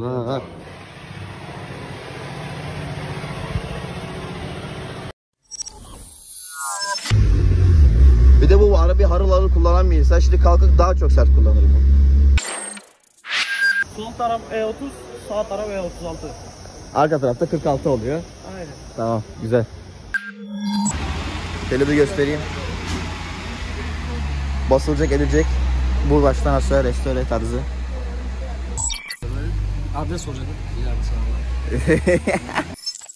Ha. Bir de bu arabayı harıl harıl kullanan bir insan şimdi kalkıp daha çok sert kullanır bu. Sol taraf E30, sağ taraf E36. Arka tarafta 46 oluyor. Aynen. Tamam, güzel. Şöyle bir göstereyim. Basılacak, edilecek. Bu baştan aşağı restore tarzı. Adres soracaktım. İleride sağ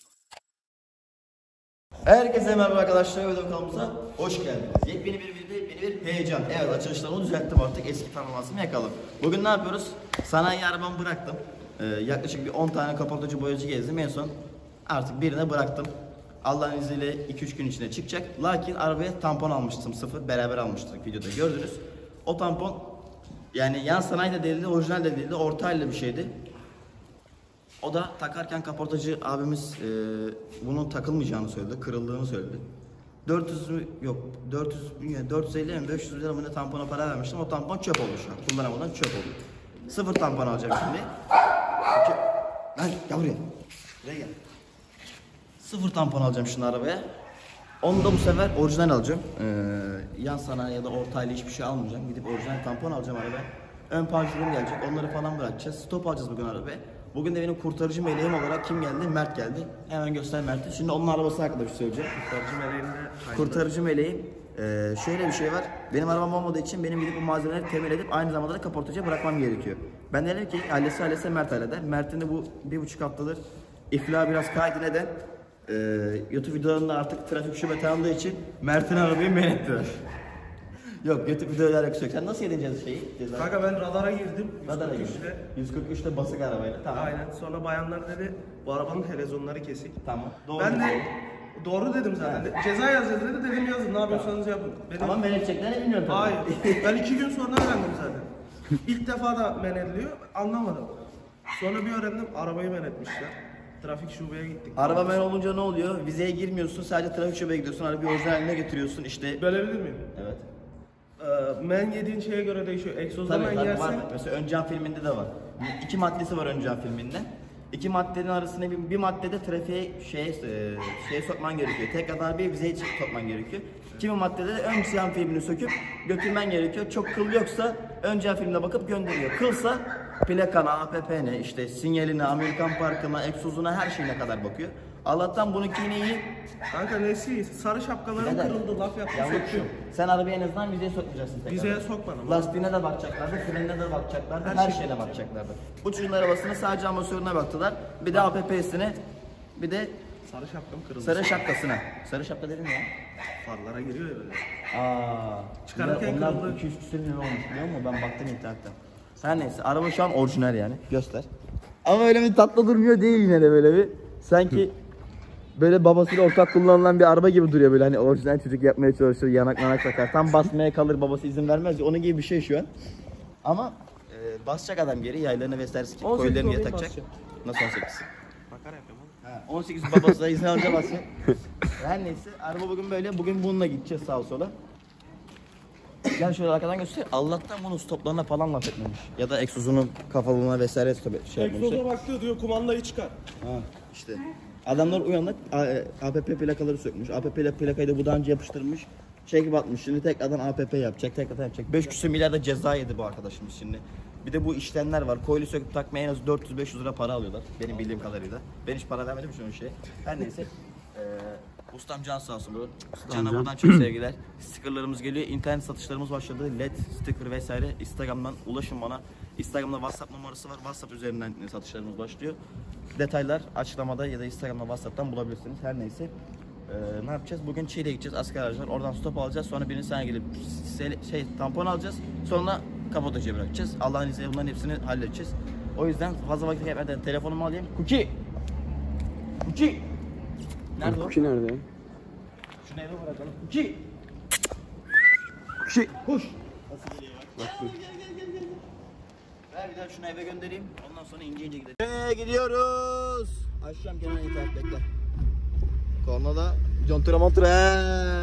Herkese merhaba arkadaşlar, video kanalımıza hoş geldiniz. Yepyeni bir videoda yepyeni bir heyecan. Evet, açılışlarımı düzelttim artık, eski performansımı yakaladım. Bugün ne yapıyoruz? Sanayi arabamı bıraktım. Yaklaşık bir 10 tane kaportacı boyacı gezdim. En son artık birine bıraktım. Allah'ın izniyle 2-3 gün içinde çıkacak. Lakin arabaya tampon almıştım, sıfır. Beraber almıştık, videoda gördünüz. O tampon yani yan sanayi de değildi, orijinal de değildi, orta halde bir şeydi. O da takarken kaportacı abimiz bunun takılmayacağını söyledi, kırıldığını söyledi. 450 mi 500 lira mı ne tampona para vermiştim. O tampon çöp oldu şu an. Kullanamadan çöp oldu. Sıfır tampon alacağım şimdi. Lan gel buraya. Buraya gel. Sıfır tampon alacağım şimdi arabaya. Onu da bu sefer orijinal alacağım. Yan sanayi ya da ortayla hiçbir şey almayacağım. Gidip orijinal tampon alacağım arabaya. Ön panjurum gelecek. Onları falan bırakacağız. Stop alacağız bugün arabaya. Bugün de benim kurtarıcı meleğim olarak kim geldi? Mert geldi. Hemen göster Mert'i. Şimdi onun arabası hakkında bir şey söyleyeceğim. Kurtarıcı meleğim. Şöyle bir şey var. Benim arabam olmadığı için benim gidip bu malzemeleri temin edip aynı zamanda da kaportacıya bırakmam gerekiyor. Ben dedim ki halletse Mert halleder. Mert'in de bu 1,5 haftadır iflah biraz kaydı. Neden? YouTube videolarında artık trafik şube tanındığı için Mert'in arabayı men ettiler. Yok, YouTube videoyla alakası yok. Sen nasıl yedineceğiz şeyi? Cezayı? Kanka ben radara girdim. Radara girdim. 143'te basık arabayla. Tamam. Aynen. Sonra bayanlar dedi bu arabanın helezonları kesik. Tamam. Doğru. Ben de doğru dedim zaten. Ceza yazacağız dedi. Dedim yazın. Ne yapıyorsanız yapın. Ama men edeceklerini bilmiyorum tabii. Hayır. Ben 2 gün sonra öğrendim zaten. İlk defa da men ediliyor. Anlamadım. Sonra bir öğrendim. Arabayı men etmişler. Trafik şubeye gittik. Araba men olunca ne oluyor? Vizeye girmiyorsun. Sadece trafik şubeye gidiyorsun. Arabayı orijinaline getiriyorsun. İşte. Bölebilir miyim? Evet. Men yediğin şeye göre değişiyor. Egzozda men Tabii yersen... var. Mesela ön cam filminde de var. 2 maddesi var ön cam filminde. 2 maddenin arasında bir maddede trafiğe şeye sokman gerekiyor. Tekrar bir vizeye sokman gerekiyor. Kimi maddede de ön cam filmini söküp götürmen gerekiyor. Çok kıl yoksa ön cam filmine bakıp gönderiyor. Kılsa plakana, APP'ne, işte sinyaline, Amerikan parkına, egzozuna her şeyine kadar bakıyor. Allah'tan bununki iyi. Kanka nesi? Sarı şapkalarım kırıldı, laf yaptım, söktüm. Sen arabayı en azından vizeye sokmayacaksın tekrar. Vizeye sokmadım. Lastiğine de bakacaklardı, frenine de bakacaklardı, her şeyine bakacaklardı. Bu çocuğun arabasını sadece amasörüne baktılar. Bir de APP'sine, bir de Sarı şapkam kırıldı. sarı şapkasına. Sarı şapka dedim ya. Farlara giriyor ya böyle. Çıkarırken onlar 200 küsur lira olmuş biliyor musun? Ben baktım internetten. Her neyse, araba şu an orijinal yani. Göster. Ama öyle bir tatlı durmuyor değil yine de böyle bir. Sanki böyle babasıyla ortak kullanılan bir araba gibi duruyor böyle, hani orijinal çocuk yapmaya çalışır, yanak takar, tam basmaya kalır, babası izin vermez ya, onun gibi bir şey şu an. Ama basacak adam geri, yaylarını vesairesi koyularını niye takacak? Nasıl 18? Makara yapıyorum oğlum. 18 babası da izin alınca basacak. Her neyse, araba bugün böyle, bugün bununla gideceğiz sağa sola. Gel şöyle arkadan göster. Allah'tan bunun stoplarına falan laf etmemiş. Ya da egzozunun kafalığına vesaire şey yapmış. Egzoza baktı diyor, kumandayı çıkar. İşte. Adamlar uyanık APP plakaları sökmüş. APP plakayı da bu daha önce yapıştırmış. Çekip atmış. Şimdi tekrardan APP yapacak. Tekrardan yapacak. 5 küsur milyar da ceza yedi bu arkadaşımız şimdi. Bir de bu işlemler var. Coil'i söküp takmaya en az 400-500 lira para alıyorlar. Benim bildiğim kadarıyla. Ben hiç para vermedim şu şey. Her neyse. Ustam Can sağ olsun bu. Can'a buradan çok sevgiler. Stickerlarımız geliyor. İnternet satışlarımız başladı. LED, sticker vesaire. Instagram'dan ulaşın bana. Instagram'da WhatsApp numarası var. WhatsApp üzerinden satışlarımız başlıyor. Detaylar açıklamada ya da Instagram'da, WhatsApp'tan bulabilirsiniz. Her neyse. Ne yapacağız? Bugün Çiğli'ye gideceğiz. Asker aracılar. Oradan stop alacağız. Sonra birini sana gelip tampon alacağız. Sonra kaportacıya bırakacağız. Allah'ın izniyle bunların hepsini halledeceğiz. O yüzden fazla vakit kaybetmeden telefonumu alayım. Cookie! Nerede o? Cookie nerede? Şunu eve bırakalım. Cookie! Koş! Nasıl geliyor bak. Gel. Ver bir daha şunu eve göndereyim. Ondan sonra ince gidelim. Gidiyoruz. Açacağım kenara internet, bekle. Kornada contura montura.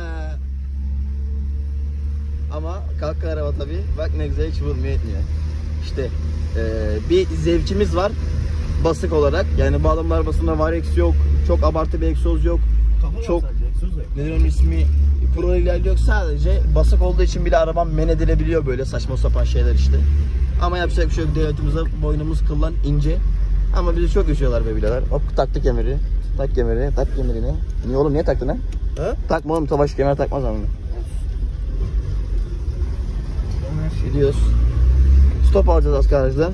Ama kalk araba tabi. Bak ne güzel, hiç vurmuyor etmiyor. İşte bir zevkimiz var. basık olarak. Yani bağlama arabasında varex yok. Çok abartı bir egzoz yok. Çok nedir onun ismi? Pro ilerli yok. Sadece basık olduğu için bile arabam men edilebiliyor böyle saçma sapan şeyler işte. Ama yapacak bir şey yok. Devletimize boynumuz kıllan ince. Ama bizi çok üşüyorlar be birader. Hop taktık kemeri. Tak kemeri, tak kemerini. Niye oğlum, niye taktın ha? He? Takma oğlum, Tofaş kemer takmaz ama. Gidiyoruz. Stop alacağız Asgaraj'dan.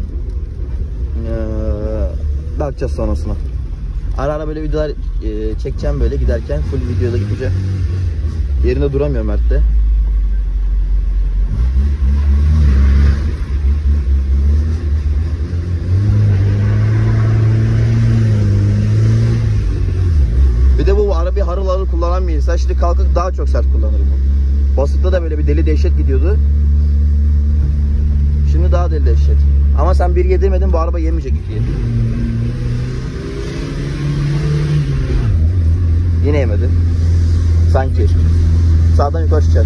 Bakacağız sonrasına. Ara ara böyle videolar çekeceğim böyle giderken. Full videoda gideceğim. Yerinde duramıyorum Mert'te. Bir de bu arabayı harıl harıl kullanan bir insan. Şimdi kalkıp daha çok sert kullanırım. Basıkta da böyle bir deli dehşet gidiyordu. Şimdi daha deli dehşet. Ama sen 1 yedirmedin, bu araba yemeyecek 2'yi. Yine yemedi. Sanki. Sağdan yukarı çıkacak.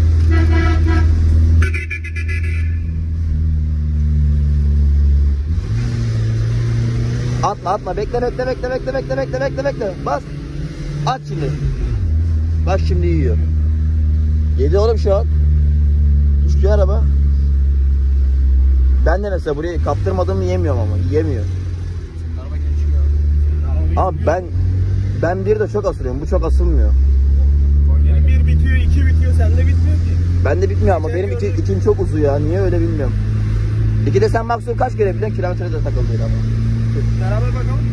Atma. Bekle. Bas. At şimdi. Bak şimdi yiyor. Yedi oğlum şu an. Düşüyor araba. Ben de mesela burayı kaptırmadığımı yemiyorum ama. Yemiyor. Araba geçiyor. Ama ben bir de çok asılıyorum. Bu çok asılmıyor. Yani 1 bitiyor, 2 bitiyor. Sende bitmiyor ki. Ben de bitmiyor ama benim ikim çok uzuyor ya. Niye öyle bilmiyorum. İki de sen maksimum kaç kere biliyorsun? Kilometrede takıldın ama. Beraber bakalım.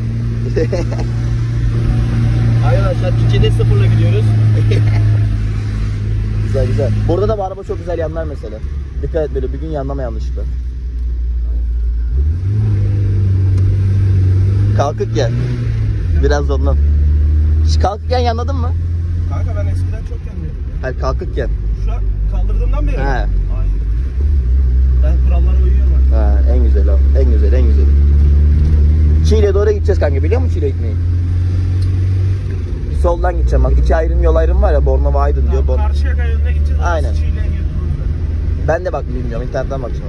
Arkadaşlar 2'de 0'la gidiyoruz. Güzel. Burada da bu araba çok güzel yanlar mesela. Dikkat et böyle bir gün yanlama yanlışlıkla. Kalkık gel. Biraz da ondan. Hiç kalkıkken yanladın mı? Kanka ben eskiden çok yanmıyordum ya. Hayır, kalkıkken. Şu an kaldırdığımdan beri. He. Aynen. Ben kurallara uyuyorum artık. Ha, en güzel abi. En güzel. Çiğli'ye doğru gideceğiz kanka. Biliyor musun Çiğli'ye gitmeyi? Soldan gideceğim bak. 2 yol ayrım var ya. Bornova Aydın diyor. Karşıyaka yönüne gideceğiz. Aynen. Çiğli'ye gidiyoruz. Ben de bak bilmiyorum. İnternetten bakacağım.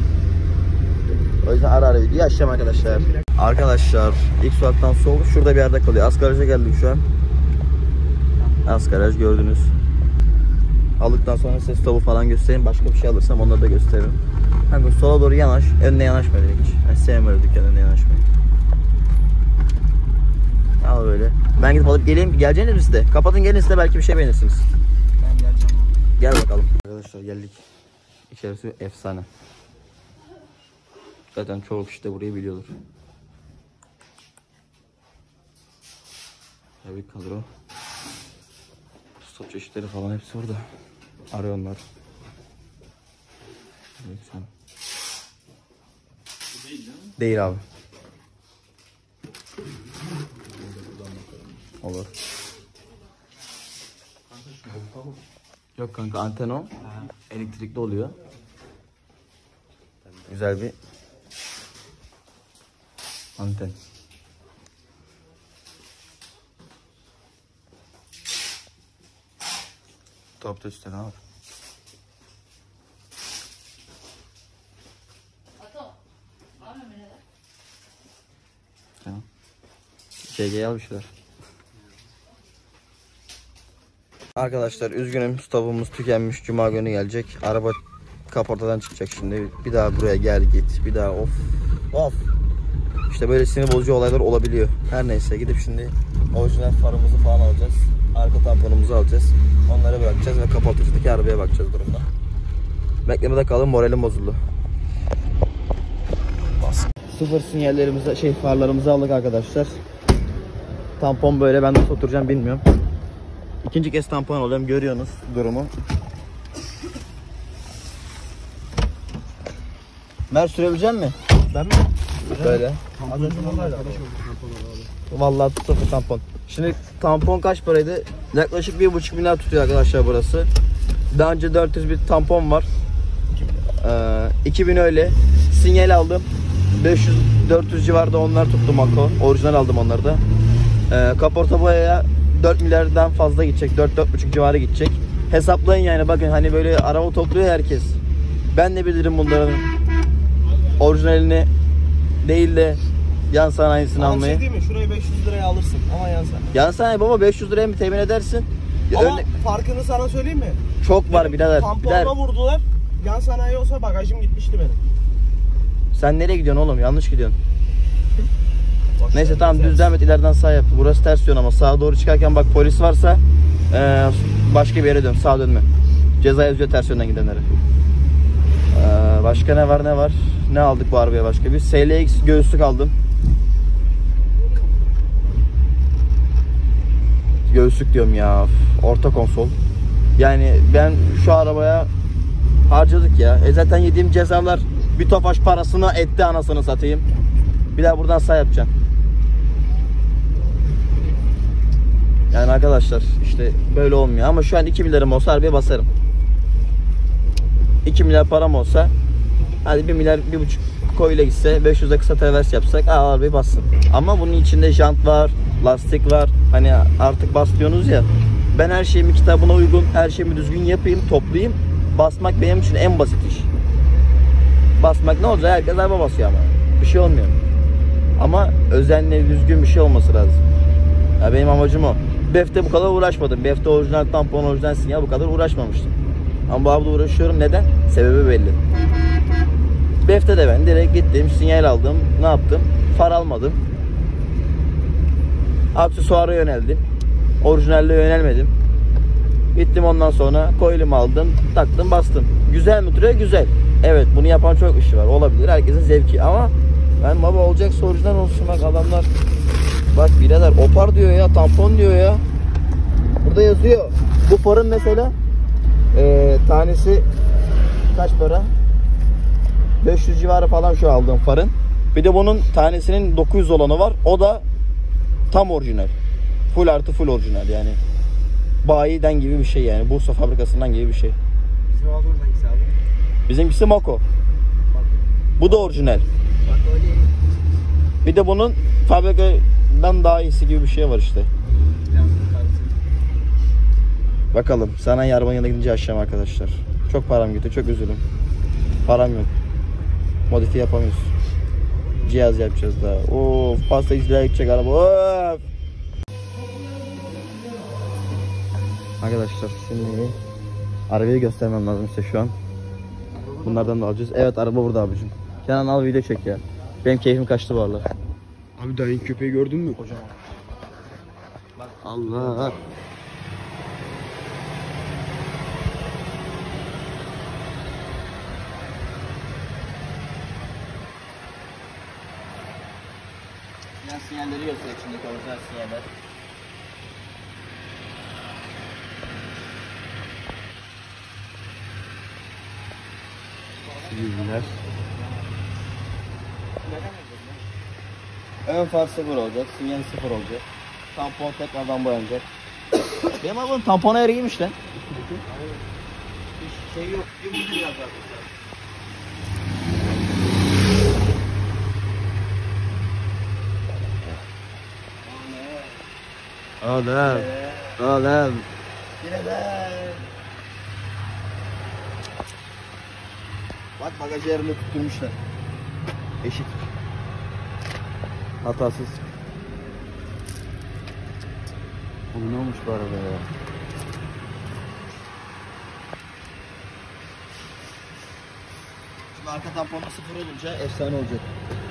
O yüzden ara ara videoyu açacağım arkadaşlar. Arkadaşlar ilk sokaktan sol şurada bir yerde kalıyor. Asgaraja geldik şu an. Asgaraj gördünüz. Aldıktan sonra size stopu falan göstereyim. Başka bir şey alırsam onları da gösteririm. Kanka sola doğru yanaş. Önüne yanaşma hiç. Ben sevmiyorum dükkanın önüne yanaşmayı. Al böyle. Ben gidip alıp geleyim. Geleceğiniz mi size? Kapatın gelin size, belki bir şey beğenirsiniz. Ben geleceğim. Gel bakalım. Arkadaşlar geldik. İçerisi efsane. Zaten çoğu kişi de burayı biliyordur. Tabii kadro. Stop çeşitleri falan hepsi burada. Arıyorlar. Değil abi. Olur. Yok kanka, anten o. Elektrikli oluyor. Güzel bir anten. Top da üstte ne var? Tamam. CG'ye al bir şeyler. Arkadaşlar üzgünüm, stopumuz tükenmiş. Cuma günü gelecek. Araba kaportadan çıkacak şimdi. Bir daha buraya gel git. Bir daha of. İşte böyle sinir bozucu olaylar olabiliyor. Her neyse gidip şimdi orijinal farımızı falan alacağız. Arka tamponumuzu alacağız. Onları bırakacağız ve kaportacıdaki arabaya bakacağız durumda. Beklemede kalın, moralim bozuldu. Sıfır sinyallerimizi, farlarımızı aldık arkadaşlar. Tampon böyle, ben nasıl oturacağım bilmiyorum. İkinci kez tampon alıyorum, görüyorsunuz durumu. Mer sürebilecek mi? Ben mi? Böyle. Az önce vallahi Vallahi sıfır tampon. Şimdi tampon kaç paraydı? Yaklaşık 1,5 milyar tutuyor arkadaşlar burası. Daha önce 400 bir tampon var. 2000 öyle. Sinyal aldım. 500-400 civarında onlar tuttu Mako. Orijinal aldım onları da. Kaporta boyaya 4 milyardan fazla gidecek. 4-4,5 civarı gidecek. Hesaplayın yani, bakın hani böyle araba topluyor herkes. Ben de bilirim bunların orijinalini değil de yan sanayisini Ama bir almayı. şey değil mi? Şurayı 500 liraya alırsın ama yan sanayi. Yan sanayi baba 500 liraya mı temin edersin? Ya Ama farkını sana söyleyeyim mi? çok var Benim birader. Tamponuma vurdular. Yan sanayi olsa bagajım gitmişti benim. Sen nereye gidiyorsun oğlum? Yanlış gidiyorsun. Boş Neyse ver, tamam güzel. düz devam et, ileriden sağ yap. Burası ters yön ama sağa doğru çıkarken bak polis varsa başka bir yere dön, sağa dönme. Ceza yazıyor ters yönden gidenlere. Başka ne var? Ne aldık bu arabaya başka? Bir SLX göğüslük aldım. Göğüslük diyorum ya. Orta konsol. Yani ben şu arabaya harcadık ya. Zaten yediğim cezalar bir tofaş parasını etti, anasını satayım. Bir daha buradan sağ yapacağım. Yani arkadaşlar işte böyle olmuyor ama şu an 2 milyarım olsa arabaya basarım. 2 milyar param olsa hadi 1 milyar 1,5 koyuyla gitse 500'e kısa travers yapsak arabayı bassın. Ama bunun içinde jant var, lastik var. Hani artık bas diyorsunuz ya. Ben her şeyimi kitabına uygun, her şeyimi düzgün yapayım, toplayayım. Basmak benim için en basit iş. Basmak ne olacak? Herkes araba basıyor ama. Bir şey olmuyor. Ama özenli, düzgün bir şey olması lazım. Ya benim amacım o. BEF'te bu kadar uğraşmadım. BEF'te orijinal tampon, orijinal sinyal bu kadar uğraşmamıştım. Ama bu abla uğraşıyorum. Neden? Sebebi belli. BEF'te de ben direkt gittim, sinyal aldım. Ne yaptım? Far almadım. Aksesuara yöneldim. Orijinalle yönelmedim. Gittim ondan sonra coil'imi aldım, taktım, bastım. Güzel mi duruyor? Güzel. Evet, bunu yapan çok kişi var. Olabilir. Herkesin zevki ama ben baba olacaksa orijinal olsun. Bak adamlar, bak birader opar diyor ya, tampon diyor ya. Burada yazıyor. Bu farın mesela tanesi kaç para? 500 civarı falan şu aldığım farın. Bir de bunun tanesinin 900 olanı var. O da tam orijinal. Full artı full orijinal yani. Bayiden gibi bir şey yani. Bursa fabrikasından gibi bir şey. Bizim aldığımız hangisi abi? Bizimkisi Mako. Bu da orijinal. Bak öyle. Bir de bunun fabrikadan daha iyisi gibi bir şey var işte. Bakalım. Sanayi arabanın yanına gidince aşacağım arkadaşlar. Çok param gitti. Çok üzülüm. Param yok. Modifiye yapamıyoruz. Cihaz yapacağız daha. Of, pastacılara gidecek araba. Of. Arkadaşlar şimdi arabayı göstermem lazım size şu an. Bunlardan da alacağız. Evet, araba burada abicim. Kenan al video çek ya. Benim keyfim kaçtı bu aralar. Abi dayın köpeği gördün mü? Kocaman. Allah. Sinyalleri gösteriyor, içindeki orijinal sinyaller. Bilgiler. Ön far 0 olacak, sinyal 0 olacak. Tampon tekrardan boyanacak. Benim arabanın tamponu eriymiş lan. Hiç şey yok, dümdüz biraz yapmışlar. Oğlum. Oğlum. Yine de. Bak bagajı yerine tutturmuşlar. Eşit. Hatasız. Bu ne olmuş bu araba ya? Şimdi arka tamponda 0 olunca efsane olacak.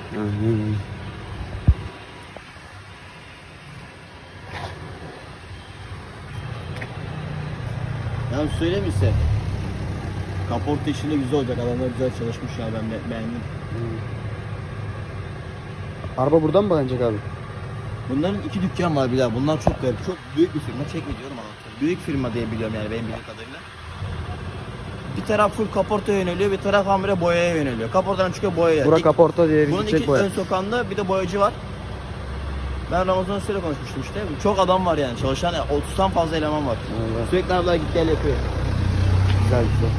Yani söyleyeyim mi size? Kaporta işinde güzel olacak. Adamlar güzel çalışmış ya, ben beğendim. Araba buradan mı bağlanacak abi? Bunların 2 dükkan var bir daha. Bunlar çok garip. Çok büyük bir firma. Çekme diyorum ama. Büyük firma diye biliyorum yani benim bildiğim kadarıyla. Bir taraf full kaportaya yöneliyor, bir taraf hamile boyaya yöneliyor. Kaportadan çıkıyor boyaya. Bura kaporta diye Bunun bir iki çek boya. ön sokağında bir de boyacı var. Ben Ramazan Usta'yla konuşmuştum işte. Çok adam var yani. Çalışan 30'dan fazla eleman var. Evet. Sürekli arabalar git gel yapıyor. Güzel güzel.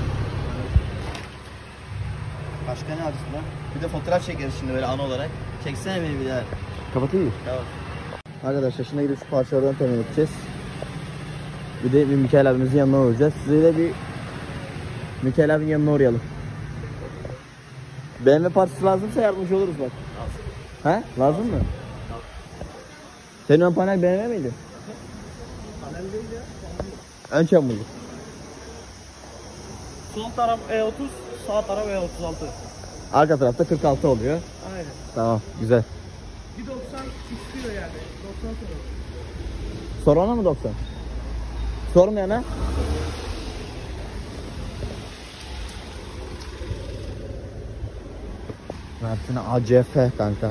Başka ne yapıyorsun lan? Bir de fotoğraf çekeriz şimdi böyle an olarak. Çeksene beni bir daha. Kapatayım mı? Tamam. Arkadaşlar şimdi gidip şu parçalardan temin edeceğiz. Bir de bir Mikail abimizin yanına uğrayacağız. Size de bir Mikail abinin yanına uğrayalım. BMW parçası lazımsa yardımcı oluruz bak. He? Lazım mı? Senin ön panel BMW miydi? Panel değil ya. Ön cam mıydı? Sol taraf E30, sağ taraf E36. Arka tarafta 46 oluyor. Aynen. Tamam, güzel. Bir 90 istiyor yani. 90 sonra. Sorana mı 90? Sormayana? Mert'in ACF kanka.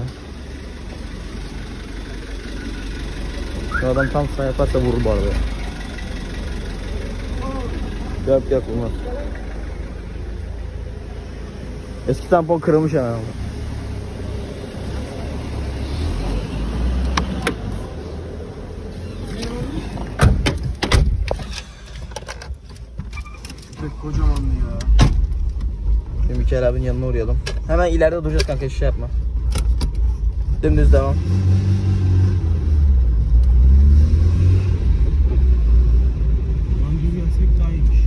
Şu adam tam sağ yaparsa vurur bu arada. Yok vurmaz. Eski tampon kırılmış hemen ama. Pek kocaman ya. Şimdi Mikael abinin yanına uğrayalım. Hemen ileride duracağız kanka, hiç şey yapma. Dümdüz devam. Lan düz gelsek daha iyiymiş.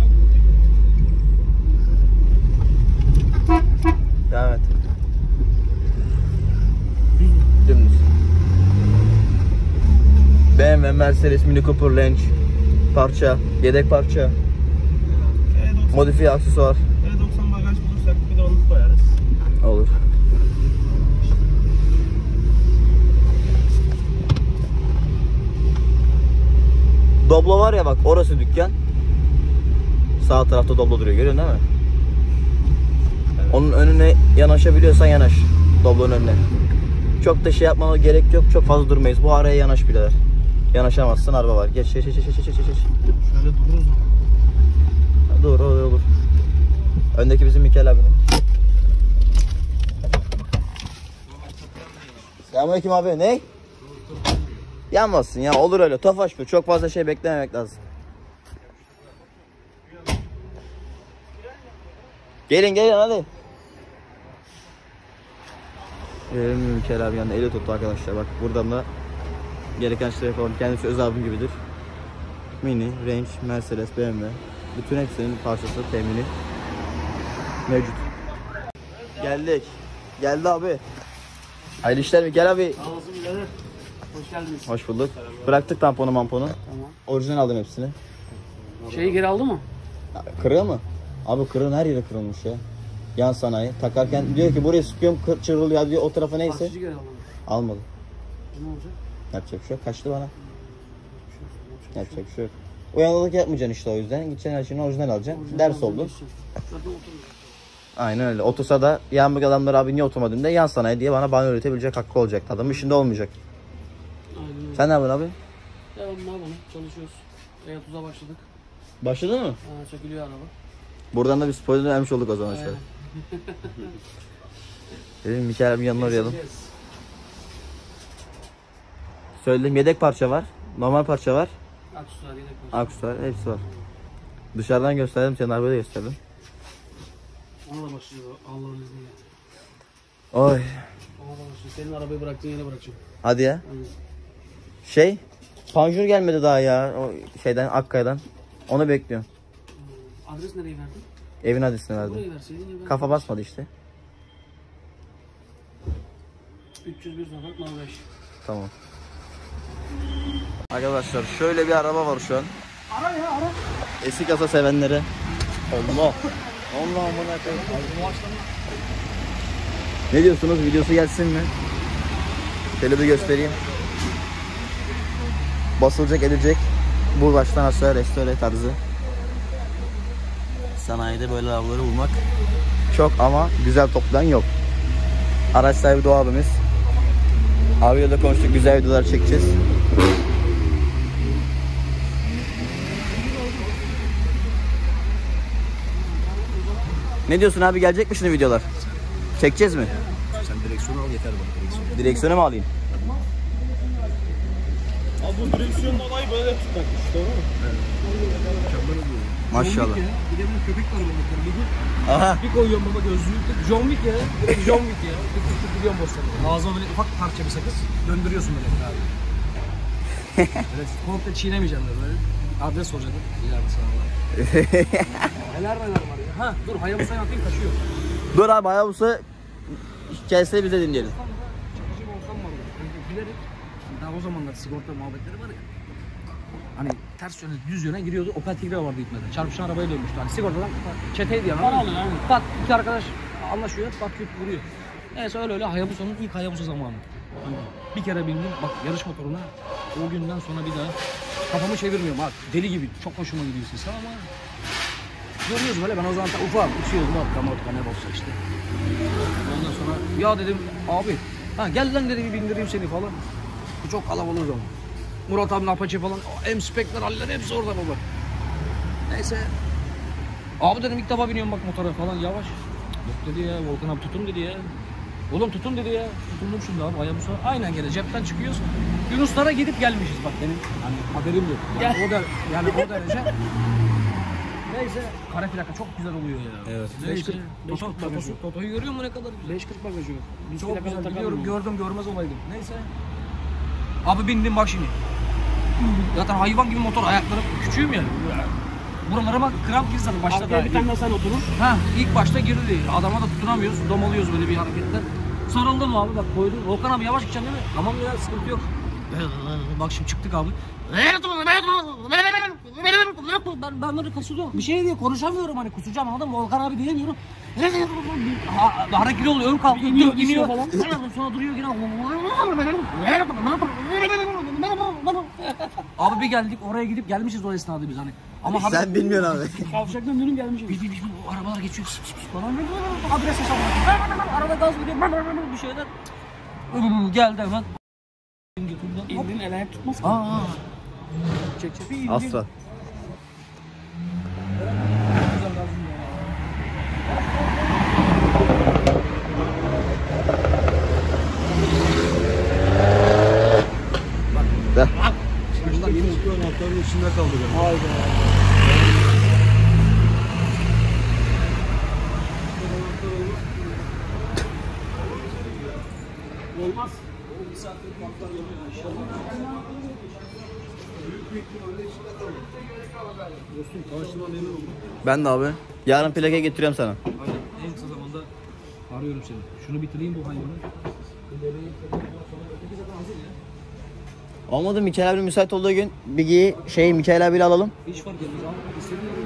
Devam et. Dümdüz. BMW, Mercedes, Mini Cooper, Range parça, yedek parça, E90, modifiye aksesuar. E90 bagaj bulursak bir de onu koyarız. Olur. Doblo var ya bak, orası dükkan. Sağ tarafta Doblo duruyor, görüyorsun değil mi? Onun önüne yanaşabiliyorsan yanaş. Doblonun önüne. Çok da şey yapmana gerek yok. Çok fazla durmayız. Bu araya yanaş birader. Yanaşamazsın, araba var. Geç. Şöyle dururuz ama. Dur, olur. Öndeki bizim Mikael abinin. Selamünaleyküm abi. Ne? Yanmasın ya, olur öyle. Tofaş bu. Çok fazla şey beklememek lazım. Gelin hadi. Mikael abi yanında eli tuttu arkadaşlar. Bak buradan da gereken şeyleri yapalım. Kendisi öz abim gibidir. Mini, Range, Mercedes, BMW. Bütün hepsinin parçası, temini mevcut. Geldik. Geldi abi. Hayırlı işler Mikael abi. Sağ olasın birader. Hoş geldiniz. Hoş bulduk. Bıraktık tamponu mamponu. Tamam. Orijinal aldım hepsini. Şeyi geri aldı mı? Kırığı mı? Abi kırığın her yeri kırılmış ya. Yan sanayi. Takarken diyor ki buraya sıkıyorum çırılıyor diyor, o tarafa neyse. Parçacı geri aldı. Almadı. Ne olacak? Yapacak bir şey yok. Kaçtı bana. Yapacak bir şey yok. Uyanıklık yapmayacaksın işte, o yüzden. Gideceksin her şeyini orijinal alacaksın. Ders oldu. Zaten oturmuş. Aynen öyle. Otursa da yan adamlar abi niye oturmadın de yan sanayi diye bana öğretebilecek hakkı olacak. Adamın işinde olmayacak. Aynen öyle. Sen ne yapıyorsun abi? Devam, ne yapalım? Çalışıyoruz. E30'a başladık. Başladı mı? Ha, çekiliyor araba. Buradan da bir spoiler vermiş olduk o zaman şöyle. Dedim Mikael abinin yanına arayalım. Söyledim, yedek parça var. Normal parça var. Aksesuar, yedek parça. Aksesuar hepsi var. Dışarıdan gösterdim, senin arabayı da gösterdim. Ona da başlıyor Allah'ın izniyle. Oy. Ona da başlıyor. Senin arabayı bıraktığın yere bırakacağım. Hadi ya. Aynen. Panjur gelmedi daha ya. O şeyden, Akkaya'dan. Onu bekliyorum. Adres nereye verdin? Evin adresini verdim. Burayı verseydin ya ben... Kafa basmadı işte. 301 sokak No 5. Tamam. Arkadaşlar şöyle bir araba var şu an. Ara ya ara. Eski kasa sevenlere. Allah. Allah amına koyayım. Ne diyorsunuz? Videosu gelsin mi? Şöyle bir göstereyim. Basılacak, edilecek. Bu baştan aşağı restore tarzı. Sanayide böyle arabaları bulmak çok ama güzel toplayan yok. Araç sahibi Doğa abimiz. Abiyle de konuştuk, güzel videolar çekeceğiz. Ne diyorsun abi, gelecek mi şimdi videolar? Çekeceğiz mi? Sen direksiyonu al yeter bana. Direksiyonu mu alayım? Abi bu direksiyonun olayı böyle tutmakmış, doğru mu? Maşallah. Bir de bunun köpek var bunun. Aha. Bir koyuyorum baba gözlüğü. John Wick ya. John Wick ya. Tık gidiyorum boşlarına. Ağzıma böyle ufak parça bir sakız. Döndürüyorsun böyle abi. Böyle komple çiğnemeyeceğim böyle. Adres soracaktım. İleride sana. Neler var ya. Ha dur Hayabusa'yı atayım, kaçıyor. Dur abi, Hayabusa hikayesini bize dinleyelim. bilerek, daha o zamanlar sigorta muhabbetleri var ya. Hani ters yöne, düz yöne giriyordu. Opel Tigre vardı gitmeden. Çarpışan arabaya dönmüştü. Hani sigortadan çeteydi yani. Para alıyor yani. Pat, iki arkadaş anlaşıyor, pat küt vuruyor. Neyse öyle Hayabusa'nın ilk Hayabusa zamanı. Hani bir kere bindim, bak yarış motoruna. O günden sonra bir daha kafamı çevirmiyorum. Bak deli gibi, çok hoşuma gidiyor sesi ama görüyoruz böyle, ben o zaman ufak uçuyordum abi, kamotka ne olsa işte. Ondan sonra ya dedim abi, ha gel lan dedi, bir bindireyim seni falan. Bu çok kalabalık ama. Murat abi, Apache falan, M-Spec'ler, Haller hepsi orada baba. Neyse. Abi dedim ilk defa biniyorum bak motora falan, yavaş. Yok dedi ya, Volkan abi tutun dedi ya. Oğlum tutun dedi ya. Tutundum şimdi abi, Hayabusa. Aynen gene cepten çıkıyoruz. Yunuslara gidip gelmişiz bak, benim hani haberim yok. Yani o derece. Neyse, kare plaka çok güzel oluyor ya. Evet. Neyse, Toto'yu görüyor musun ne kadar güzel? 540 bagajı yok. Çok güzel, biliyorum, gördüm görmez olaydım. Neyse. Abi bindim bak şimdi. Zaten hayvan gibi motor, ayaklarım küçüğüm ya. Buralara bak, kramp girdi zaten başta da. Bir tane de sen oturur. Ha, ilk başta girdi. Adama da tutunamıyoruz, domalıyoruz böyle bir hareketler. Sarıldım abi bak, koydum. Volkan abi yavaş gideceksin değil mi? Tamam ya, sıkıntı yok. Bak şimdi çıktık abi. Ben böyle kasılıyorum. Bir şey diye konuşamıyorum, hani kusacağım, anladın mı? Volkan abi diyemiyorum. Hareketli oluyor, ön kalkıyor, iniyor falan. Sonra duruyor yine. Abi bir geldik, oraya gidip gelmişiz o esnada biz hani. Ama Sen bilmiyorsun abi. Kavşaktan dönüm gelmişiz. Biz o arabalar geçiyor. Falan. Abi biraz ses alıyor. Arada gaz veriyor. Bir şeyler. Geldi hemen. İndin, el ayak tutmaz ki. Çek bir indi. Asla. Başta yeni çıkıyor, anahtarın içinde kaldı. Haydi. Olmaz. Dostum tanıştığıma memnun oldum. Ben de abi. Yarın plaka getiriyorum sana. Aynen. En kısa zamanda arıyorum seni. Şunu bitireyim bu hayvanı. Olmadı, Mikail abi müsait olduğu gün Bigi'yi Mikail abiyle alalım. Hiç fark etmez abi. İstediğin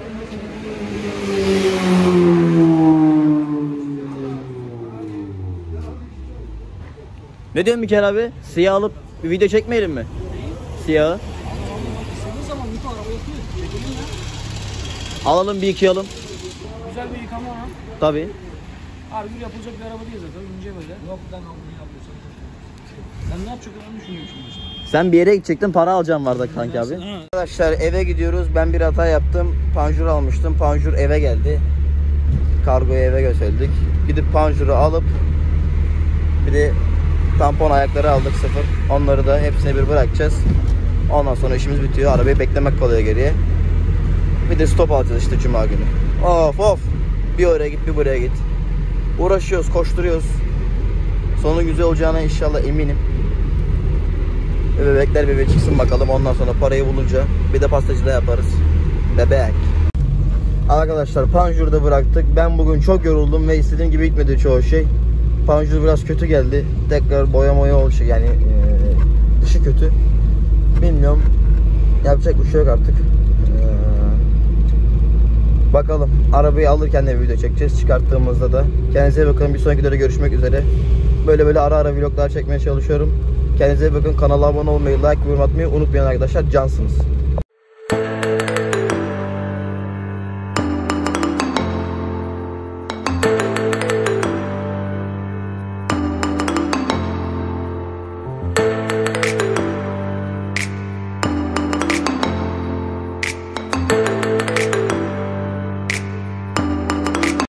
Ne diyorsun Mikail abi? Siyah alıp bir video çekmeyelim mi? Siyahı. zaman Niko araba yapıyor. Çekelim ya. Alalım, bir yıkayalım. Güzel bir yıkama ona. Tabii. Her gün yapılacak bir araba değil zaten. Önce böyle. Yok ben aldım yapıyorsun. Sen ne yapacak onu düşünüyorum şimdi. Sen bir yere gidecektin, para alacağım vardı kanki abi. Arkadaşlar eve gidiyoruz. Ben bir hata yaptım. Panjur almıştım. Panjur eve geldi. Kargoyu eve götürdük. Gidip panjuru alıp bir de tampon ayakları aldık, sıfır. Onları da hepsini bir bırakacağız. Ondan sonra işimiz bitiyor. Arabayı beklemek kalıyor geriye. Bir de stop alacağız işte cuma günü. Of. Bir oraya git, bir buraya git. Uğraşıyoruz, koşturuyoruz. Sonu güzel olacağına inşallah eminim. Bebekler bebeğe çıksın bakalım. Ondan sonra parayı bulunca bir de pastacılığa yaparız. Bebek. Arkadaşlar panjuru da bıraktık. Ben bugün çok yoruldum ve istediğim gibi gitmedi çoğu şey. Panjur biraz kötü geldi. Tekrar boya oluşu yani dışı kötü. Bilmiyorum. Yapacak bir şey yok artık. Bakalım. Arabayı alırken de video çekeceğiz. Çıkarttığımızda da. Kendinize iyi bakın. Bir sonraki videoda görüşmek üzere. Böyle ara vloglar çekmeye çalışıyorum. Kendinize iyi bakın. Kanala abone olmayı, like ve yorum atmayı unutmayın arkadaşlar. Cansınız.